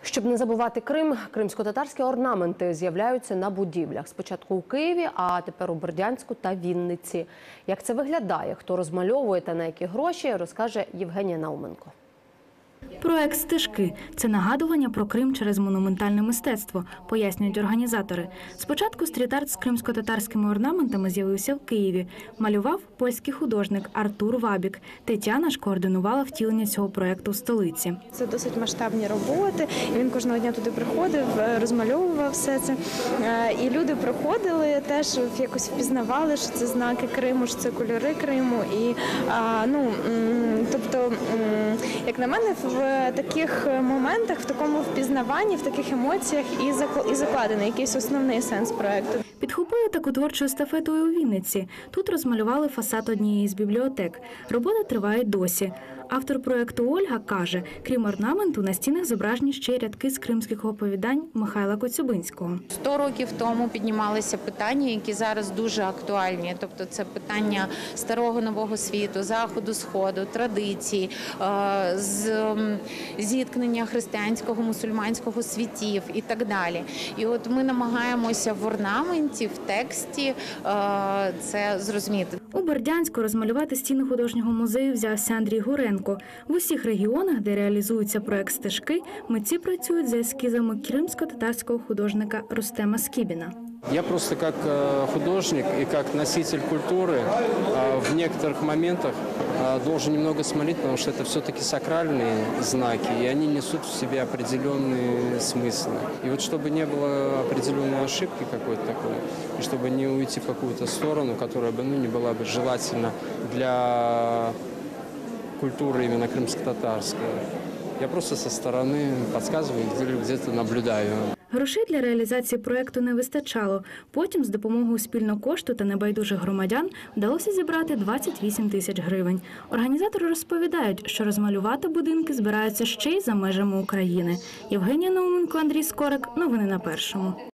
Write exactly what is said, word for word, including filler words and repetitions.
Щоб не забувати Крим, кримсько-татарські орнаменти з'являються на будівлях. Спочатку у Києві, а тепер у Бердянську та Вінниці. Як це виглядає, хто розмальовує та на які гроші, розкаже Євгенія Науменко. Проект «Стежки» – це нагадування про Крим через монументальне мистецтво, пояснюють організатори. Спочатку стріт-арт з кримсько-татарськими орнаментами з'явився в Києві. Малював польський художник Артур Вабік. Тетяна ж координувала втілення цього проекту в столиці. Це досить масштабні роботи. Він кожного дня туди приходив, розмальовував все це. І люди приходили, теж якось впізнавали, що це знаки Криму, що це кольори Криму. І, ну, тобто, як на мене, в таких моментах, в такому впізнаванні, в таких емоціях і закладений якийсь основний сенс проекту. Підхопили таку творчу естафету і у Вінниці. Тут розмалювали фасад однієї з бібліотек. Роботи тривають досі. Автор проекту Ольга каже, крім орнаменту, на стінах зображені ще й рядки з кримських оповідань Михайла Коцюбинського. Сто років тому піднімалися питання, які зараз дуже актуальні. Тобто це питання старого нового світу, заходу, сходу, традицій, зіткнення християнського, мусульманського світів і так далі. І от ми намагаємося в орнаменті, в тексті це зрозуміти. У Бердянську розмалювати стіни художнього музею взявся Андрій Гуренко. В усіх регіонах, де реалізується проект «Стежки», митці працюють за ескізами кримсько-татарського художника Рустема Скибіна. Я просто как художник и как носитель культуры в некоторых моментах должен немного смотреть, потому что это все-таки сакральные знаки, и они несут в себе определенные смыслы. И вот чтобы не было определенной ошибки какой-то такой, и чтобы не уйти в какую-то сторону, которая бы ну, не была бы желательна для культуры именно крымско-татарской, я просто со стороны подсказываю, где-то наблюдаю. Грошей для реалізації проекту не вистачало. Потім з допомогою спільного кошту та небайдужих громадян вдалося зібрати двадцять вісім тисяч гривень. Організатори розповідають, що розмалювати будинки збираються ще й за межами України. Євгенія Науменко, Андрій Скорик. Новини на Першому.